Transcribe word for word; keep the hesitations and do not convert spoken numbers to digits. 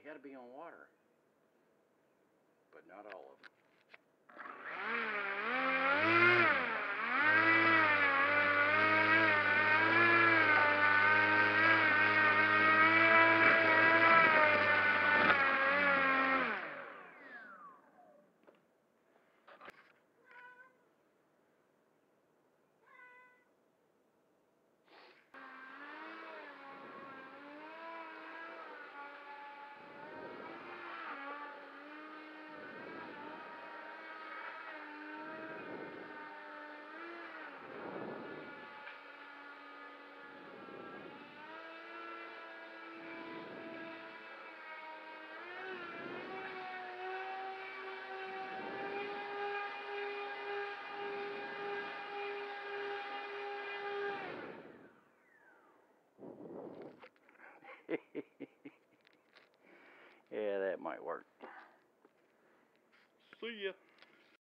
got to be on water. But not all of them. Yeah, that might work. See ya.